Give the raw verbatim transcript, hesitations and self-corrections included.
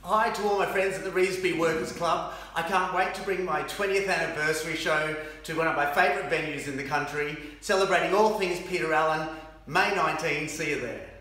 Hi to all my friends at the Revesby Workers Club. I can't wait to bring my twentieth anniversary show to one of my favourite venues in the country, celebrating all things Peter Allen, May nineteenth. See you there.